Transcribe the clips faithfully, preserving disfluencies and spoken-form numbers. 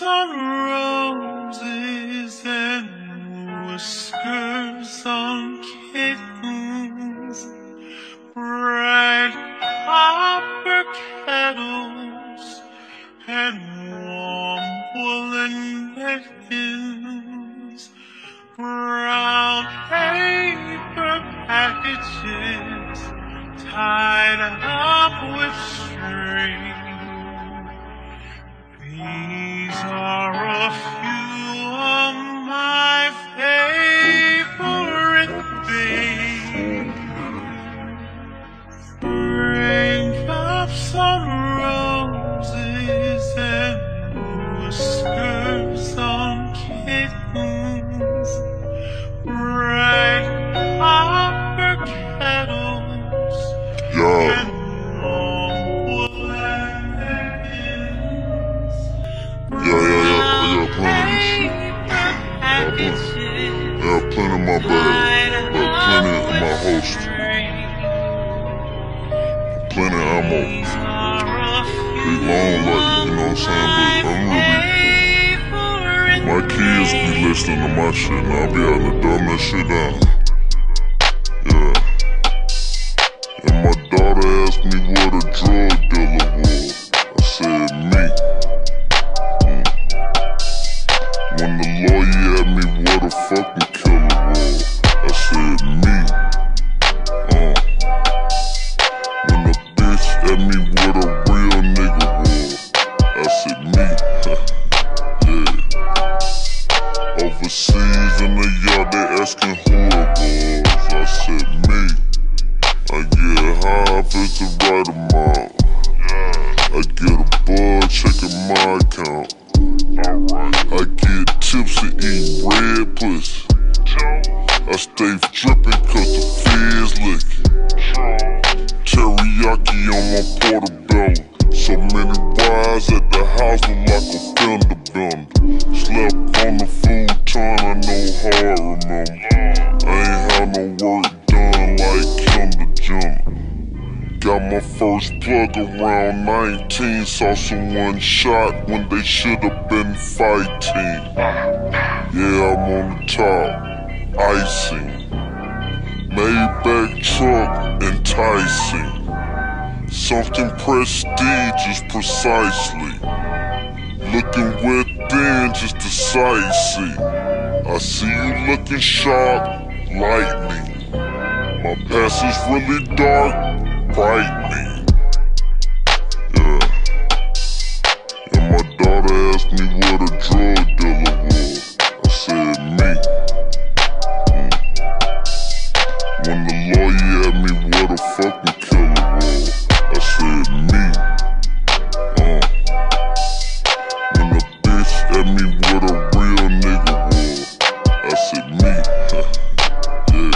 some roses and whiskers on kittens, bright copper kettles and warm woolen beddings, brown paper packages tied up with string. These are a few of my favorite things. Bring up some roses and whiskers on kittens, bright copper kettles and long woolen beddings. Yeah, yeah, yeah, I got plenty of this shit. I got plenty in my bag, but plenty in my holster. Plenty of ammo. Big long, like, you know what I'm saying? But I'm really, my kids be listening to my shit, and I'll be out to dumb that shit down. Yeah. And my daughter asked me what a drug dealer was. I said, me. When the lawyer asked me what a fucking killer was, I said me. Uh. When the bitch asked me what a real nigga was, I said me. Yeah. Overseas in the yard they asking who it was, I said me. I get high if it's the right amount. I get a bud checking my account. I get tips and eat red pussy. I stay drippin' cause the feds lickin'. Teriyaki on my portobello. So many rides at the house look like a fender bender. Slept on the futon, I know hard remember. I ain't had no work done like Kendall Jenner. Got my first plug around nineteen. Saw someone shot when they should've been fighting. Yeah, I'm on the top, icing. Maybach truck, enticing. Something prestigious precisely. Looking within just to sightsee. I see you looking sharp, lightning. My past is really dark, brightening. Yeah. And my daughter asked me what a drug dealer was. I said me. Mm. When the lawyer asked me what a fucking killer was, I said me. Uh. When the bitch asked me what a real nigga was, I said me. Yeah.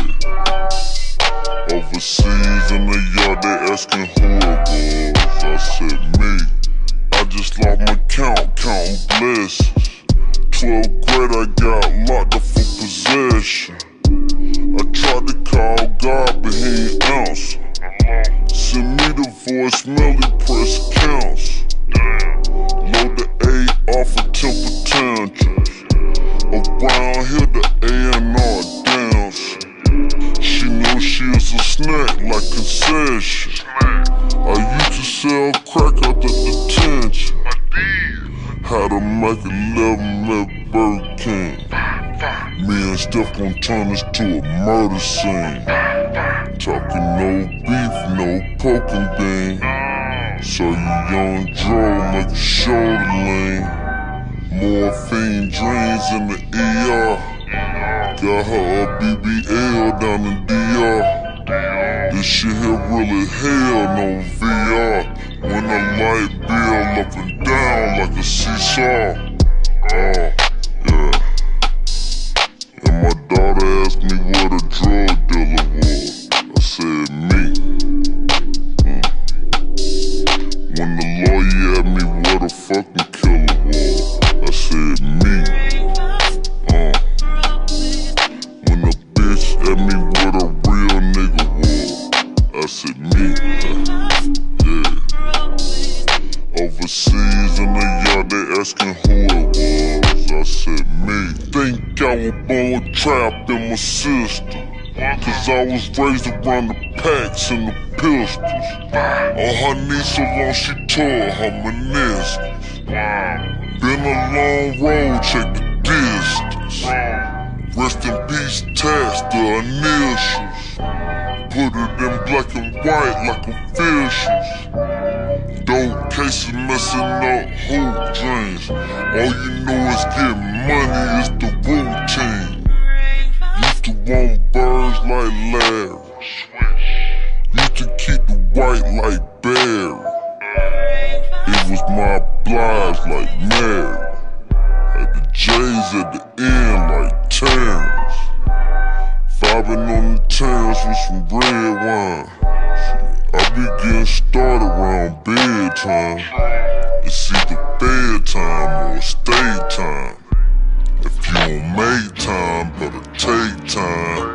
Overseas in the yard they asking who it was, I said me. I just lost my count, counting blessings. Twelve grade I got locked up for possession. I tried to call God but he ain't answer. Send me the voicemail, he press counts. Load the A off of temper tantrums. Around here the A and R dance. She knew she was a snack like concession. I used to sell crack out the detention. Had a Mac eleven at Burger King. Me and Steph gon' turn this to a murder scene. Talking no beef, no poking bean. So you young Dro make a shoulder lean. Morphine dreams in the E R. Got her a B B L down in D R. This shit here really hell, no V R. When the light bill up and down like a seesaw. Oh, yeah. And my daughter asked me what a drug dealer was. I said me. Mm. When the lawyer asked me what a fucking killer was, I said me. Uh. When the bitch asked me what a real nigga was, I said me. Yeah. Overseas G's in the yard, they asking who it was. I said me. Think I was born with trap in my system, cause I was raised around the packs and the pistols. On her knee so long she tore her meniscus. Been a long road, check the distance. Rest in peace, Tax, the initials. Put it in black and white like officials. Dope cases messing up hoop dreams. All you know is getting money is the routine. Used to want birds like Larry. Used to keep the white like Barry. It was my oblige like Mary. Had the J's at the end like Terrence. Vibing on the Terrence with some red wine. I be getting started around bedtime. It's either bedtime or stay time. If you don't make time, better take time.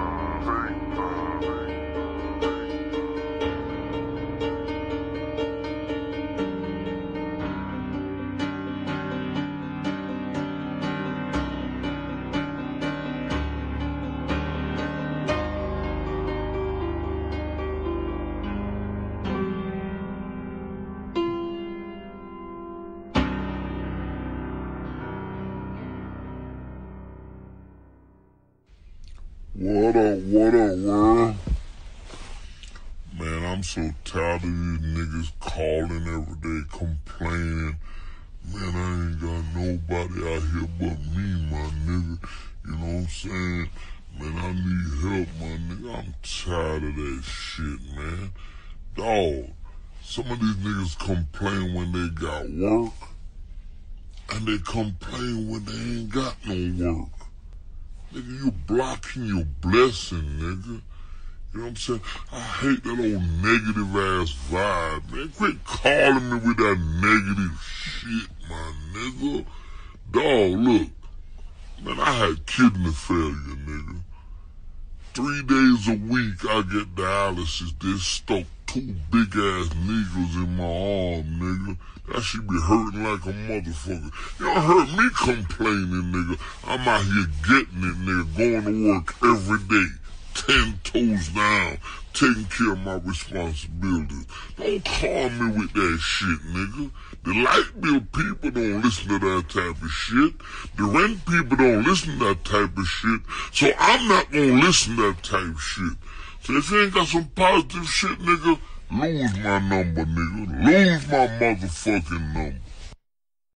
What up, what up, world? Man, I'm so tired of these niggas calling every day, complaining. Man, I ain't got nobody out here but me, my nigga. You know what I'm saying? Man, I need help, my nigga. I'm tired of that shit, man. Dawg, some of these niggas complain when they got work, and they complain when they ain't got no work. Nigga, you blocking your blessing, nigga. You know what I'm saying? I hate that old negative ass vibe, man. Quit calling me with that negative shit, my nigga. Dawg, look. Man, I had kidney failure, nigga. Three days a week I get dialysis. They stuck two big ass needles in my arm, nigga. That shit be hurting like a motherfucker. You don't hurt me complaining, nigga. I'm out here getting it, nigga. Going to work every day. Ten toes down. Taking care of my responsibilities. Don't call me with that shit, nigga. The light bill people don't listen to that type of shit. The rent people don't listen to that type of shit. So I'm not gonna listen to that type of shit. So if you ain't got some positive shit, nigga, lose my number, nigga. Lose my motherfucking number.